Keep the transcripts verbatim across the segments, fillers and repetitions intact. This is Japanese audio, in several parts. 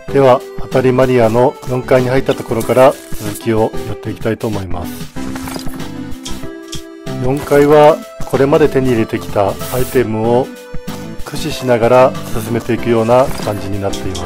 では当たりマリアのよんかいに入ったところから続きをやっていきたいと思います。よんかいはこれまで手に入れてきたアイテムを駆使しながら進めていくような感じになっています。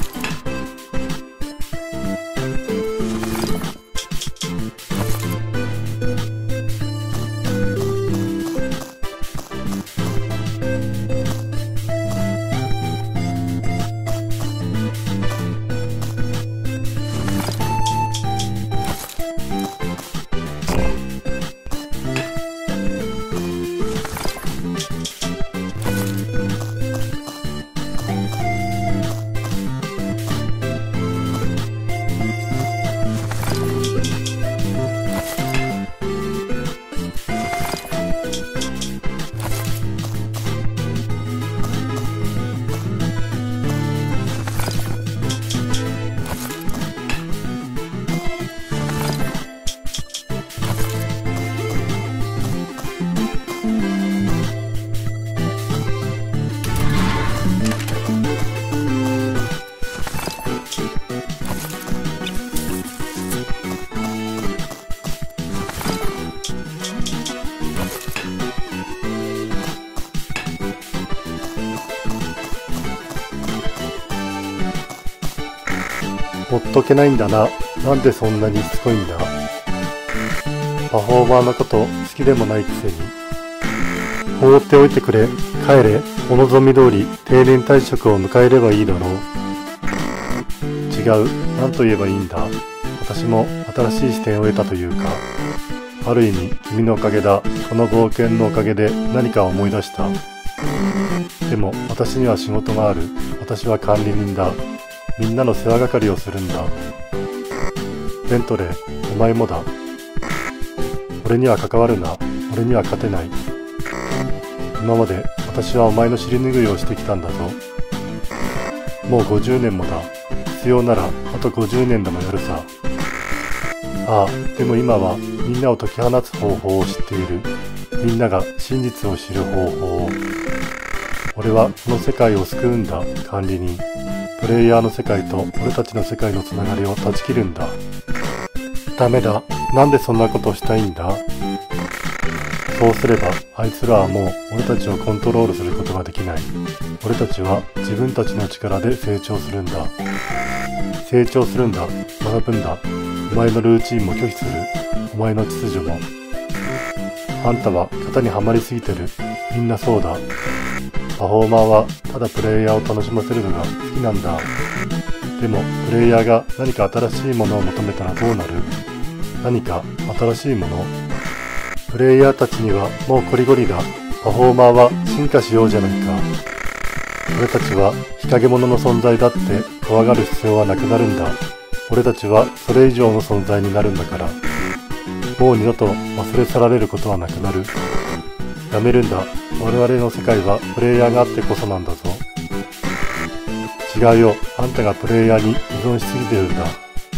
ほっとけないんだな。なんでそんなにしつこいんだ。パフォーマーのこと好きでもないくせに。放っておいてくれ。帰れ。お望み通り定年退職を迎えればいいだろう。違う。何と言えばいいんだ。私も新しい視点を得たというか、ある意味君のおかげだ。この冒険のおかげで何か思い出した。でも私には仕事がある。私は管理人だ。みんなの世話係をするんだ。ベントレー、お前もだ。俺には関わるな。俺には勝てない。今まで私はお前の尻拭いをしてきたんだぞ。もうごじゅうねんもだ。必要ならあとごじゅうねんでもやるさ。ああ、でも今はみんなを解き放つ方法を知っている。みんなが真実を知る方法を。俺はこの世界を救うんだ、管理人。プレイヤーの世界と俺たちの世界のつながりを断ち切るんだ。ダメだ。なんでそんなことをしたいんだ。そうすればあいつらはもう俺たちをコントロールすることができない。俺たちは自分たちの力で成長するんだ。成長するんだ。学ぶんだ。お前のルーチンも拒否する。お前の秩序も。あんたは型にはまりすぎてる。みんなそうだ。パフォーマーはただプレイヤーを楽しませるのが好きなんだ。でもプレイヤーが何か新しいものを求めたらどうなる？何か新しいもの？プレイヤーたちにはもうこりごりだ。パフォーマーは進化しようじゃないか。俺たちは日陰者の存在だって怖がる必要はなくなるんだ。俺たちはそれ以上の存在になるんだから。もう二度と忘れ去られることはなくなる。やめるんだ。我々の世界はプレイヤーがあってこそなんだぞ。違うよ。あんたがプレイヤーに依存しすぎてるんだ。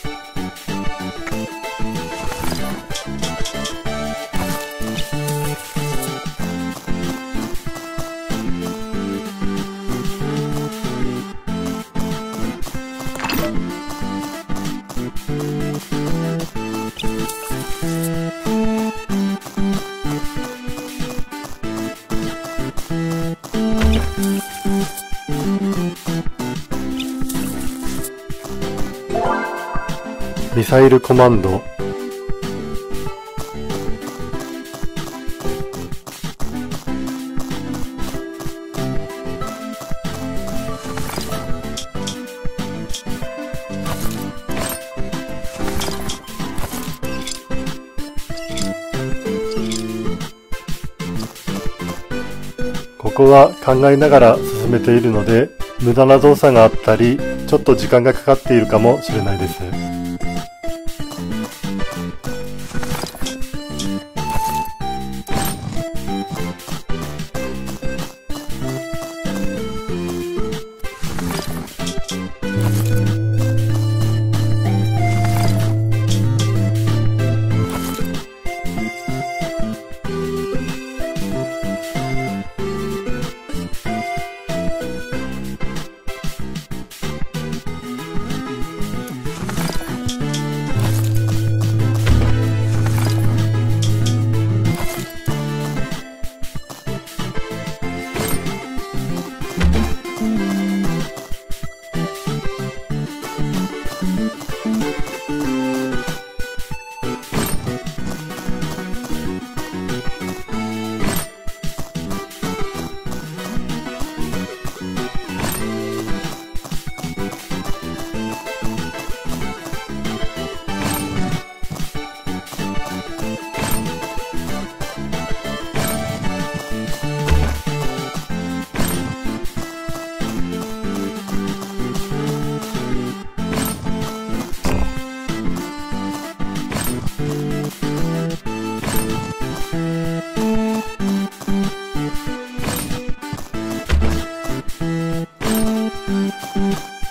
ミサイルコマンド。ここは考えながら進めているので、無駄な動作があったり、ちょっと時間がかかっているかもしれないです。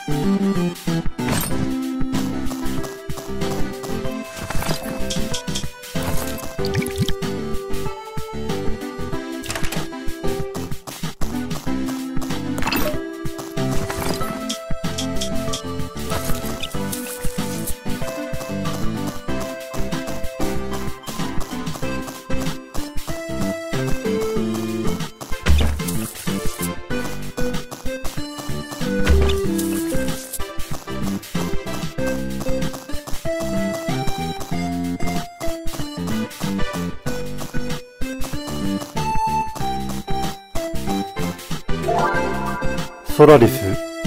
ソラリス。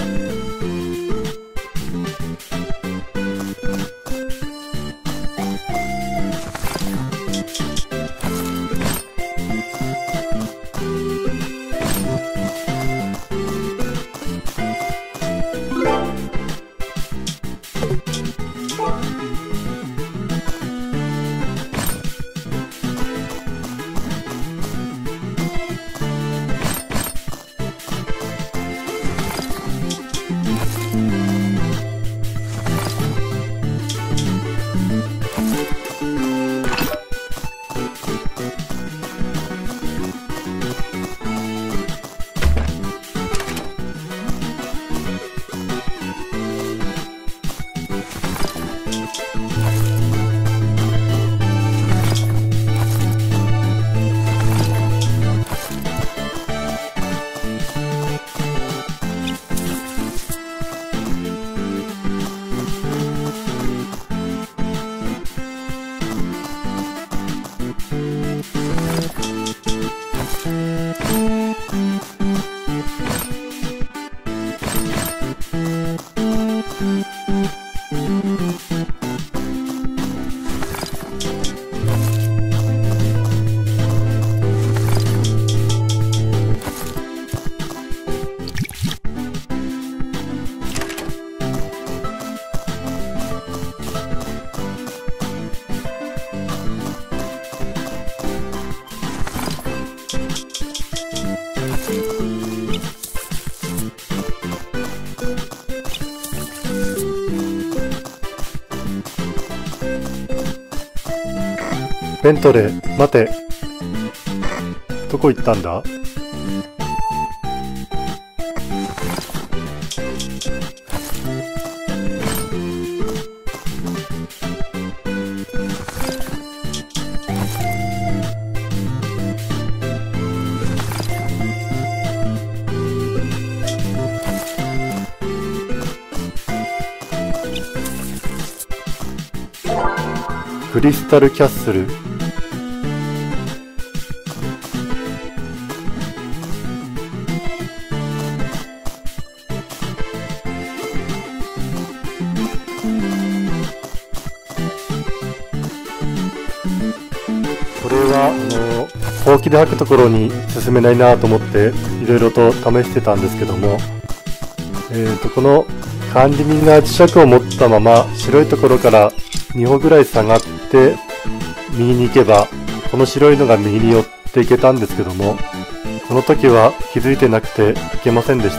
ベントレー、待て。どこ行ったんだ？クリスタルキャッスル。これはあのほうきで履くところに進めないなと思っていろいろと試してたんですけども、えーとこの管理人が磁石を持ったまま白いところからに歩ぐらい下がって右に行けばこの白いのが右に寄っていけたんですけども、この時は気づいてなくていけませんでした。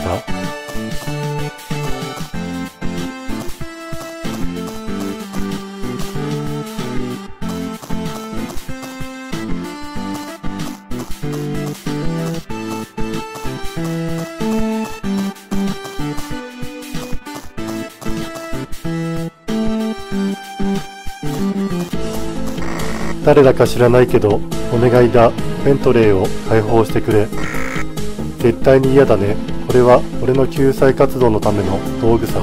誰だか知らないけどお願いだ。ベントレーを解放してくれ。絶対に嫌だね。これは俺の救済活動のための道具さ。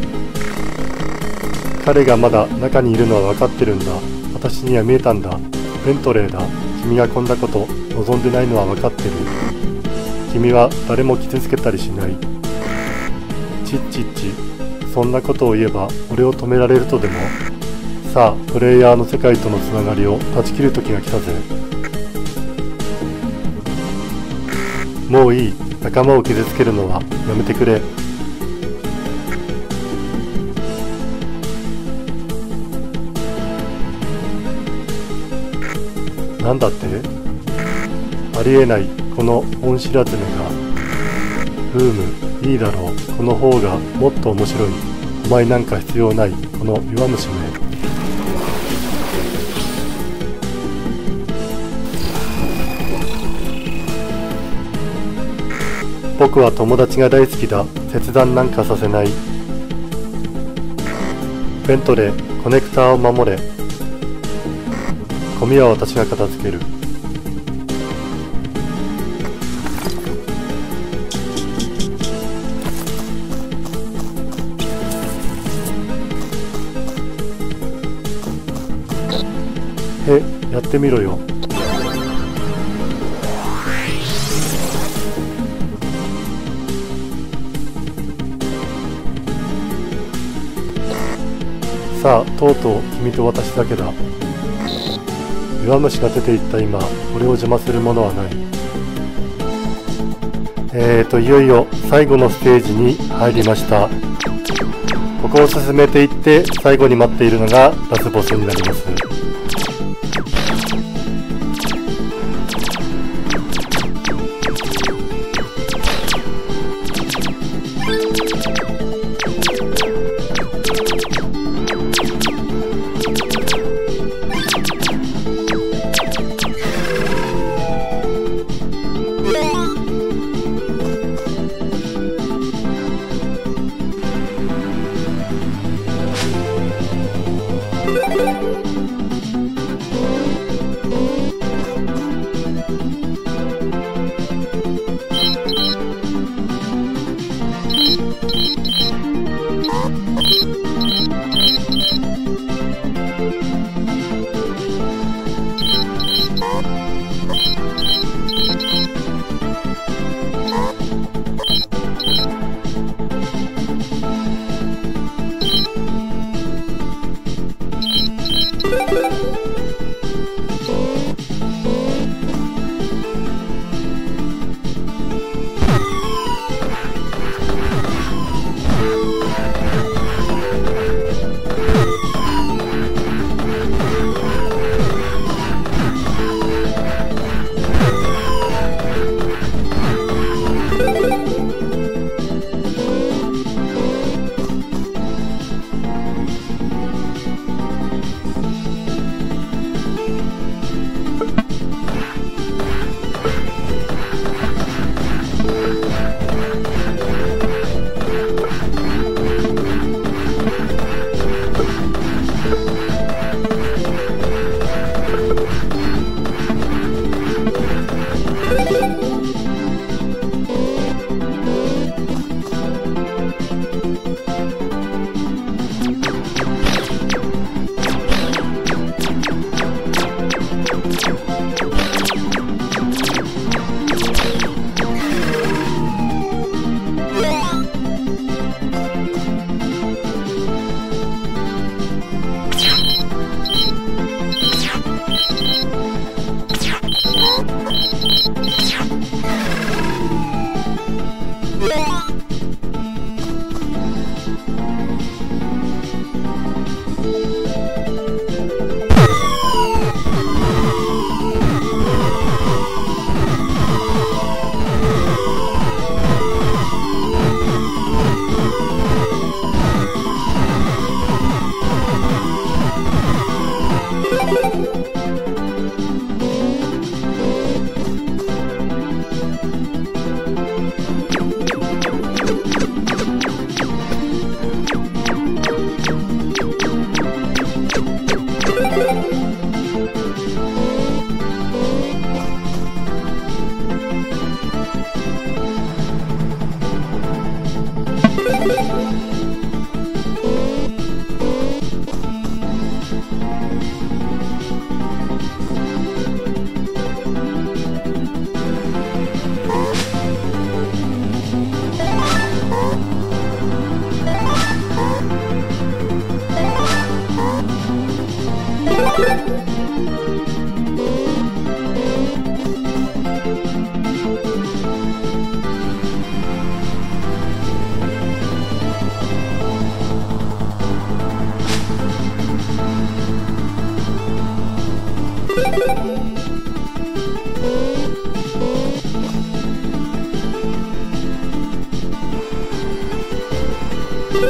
彼がまだ中にいるのは分かってるんだ。私には見えたんだ。ベントレーだ。君がこんなこと望んでないのは分かってる。君は誰も傷つけたりしない。チッチッチ。そんなことを言えば俺を止められるとでも。さあ、プレイヤーの世界とのつながりを断ち切る時が来たぜ。もういい。仲間を傷つけるのはやめてくれ。なんだって？ありえない。この恩知らずめが。フーム。 いいだろう。この方がもっと面白い。お前なんか必要ない。この弱虫め。僕は友達が大好きだ。切断なんかさせない。ベントレー、コネクターを守れ。ゴミは私が片付ける。へ、やってみろよ。さあ、とうとう君と私だけだ。弱虫が出ていった今、俺を邪魔するものはない。えーと、いよいよ最後のステージに入りました。ここを進めていって、最後に待っているのがラスボスになります。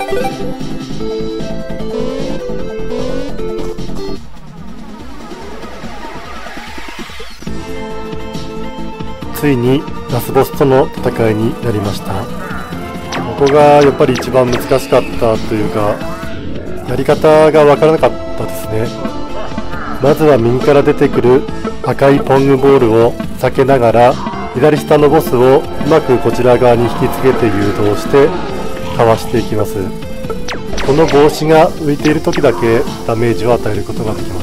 ついにラスボスとの戦いになりました。ここがやっぱり一番難しかったというか、やり方がわからなかったですね。まずは右から出てくる赤いポングボールを避けながら、左下のボスをうまくこちら側に引きつけて誘導してかわしていきます。この帽子が浮いている時だけダメージを与えることができます。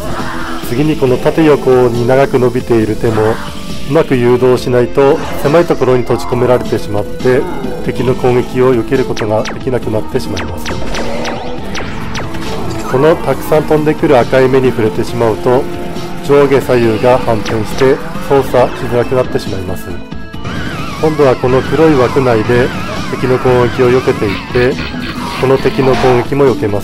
次にこの縦横に長く伸びている手もうまく誘導しないと狭いところに閉じ込められてしまって敵の攻撃を避けることができなくなってしまいます。このたくさん飛んでくる赤い目に触れてしまうと上下左右が反転して操作しづらくなってしまいます。今度はこの黒い枠内で敵の攻撃を避けていってこの敵の攻撃も避けます。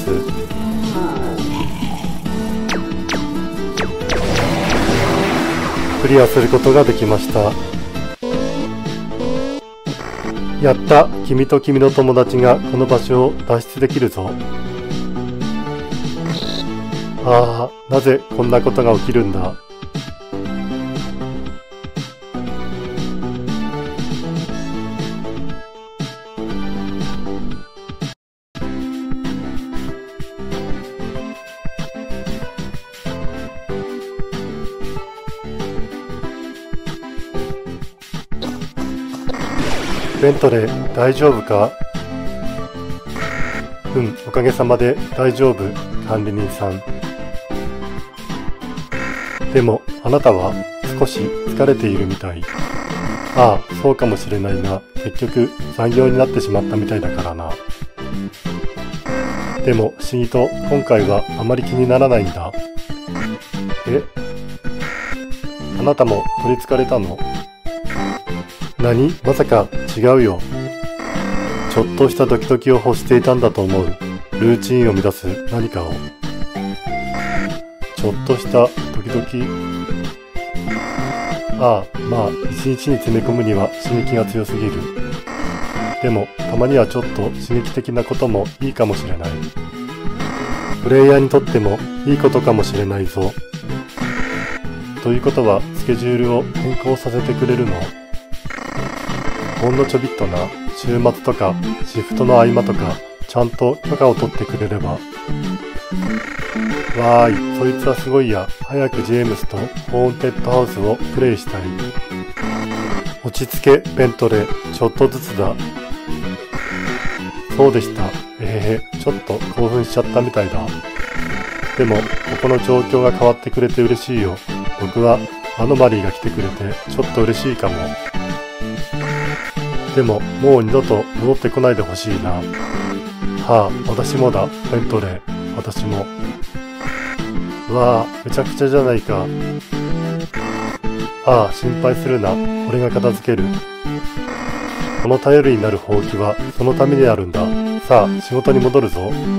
クリアすることができました。やった、君と君の友達がこの場所を脱出できるぞ。ああ、なぜこんなことが起きるんだ。ベントレー、大丈夫か？うん、おかげさまで大丈夫、管理人さん。でも、あなたは少し疲れているみたい。ああ、そうかもしれないな。結局、残業になってしまったみたいだからな。でも、不思議と今回はあまり気にならないんだ。え？あなたも取り憑かれたの？何？まさか違うよ。ちょっとしたドキドキを欲していたんだと思う。ルーチンを乱す何かを。ちょっとしたドキドキ。ああ、まあ一日に詰め込むには刺激が強すぎる。でもたまにはちょっと刺激的なこともいいかもしれない。プレイヤーにとってもいいことかもしれないぞ。ということはスケジュールを変更させてくれるの？ほんのちょびっとな。週末とかシフトの合間とかちゃんと許可を取ってくれれば。わーい、そいつはすごいや。早くジェームスとホーンテッドハウスをプレイしたい。落ち着け、ベントレー、ちょっとずつだ。そうでした。えへへ、ちょっと興奮しちゃったみたいだ。でも、ここの状況が変わってくれて嬉しいよ。僕はアノマリーが来てくれてちょっと嬉しいかも。でも、もう二度と戻ってこないでほしいな。はあ、私もだ、ベントレー、私も。わあ、めちゃくちゃじゃないか。ああ、心配するな、俺が片付ける。この頼りになるほうきはそのためにあるんだ。さあ、仕事に戻るぞ。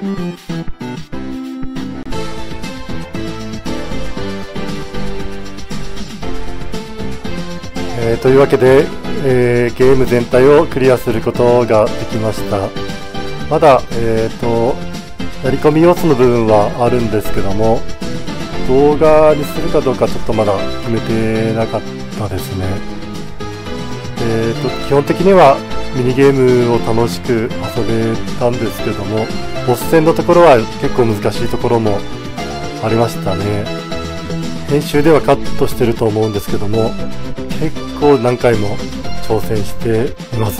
えー、というわけで、えー、ゲーム全体をクリアすることができました。まだ、えーと、やり込み要素の部分はあるんですけども、動画にするかどうかちょっとまだ決めてなかったですね。えーと、基本的にはミニゲームを楽しく遊べたんですけども、ボス戦のところは結構難しいところもありましたね。編集ではカットしてると思うんですけども、結構何回も挑戦しています。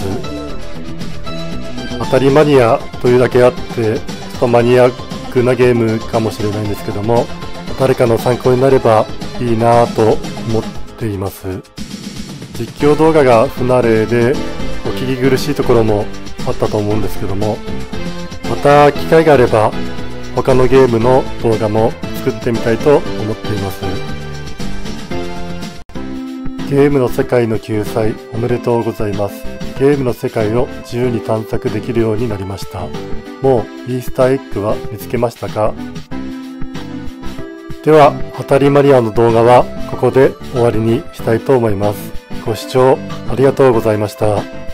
当たりマニアというだけあって、ちょっとマニアックなゲームかもしれないんですけども、誰かの参考になればいいなぁと思っています。実況動画が不慣れでお聞き苦しいところもあったと思うんですけども、また機会があれば他のゲームの動画も作ってみたいと思っています。ゲームの世界の救済おめでとうございます。ゲームの世界を自由に探索できるようになりました。もうイースターエッグは見つけましたか？では、当たりマニアの動画はここで終わりにしたいと思います。ご視聴ありがとうございました。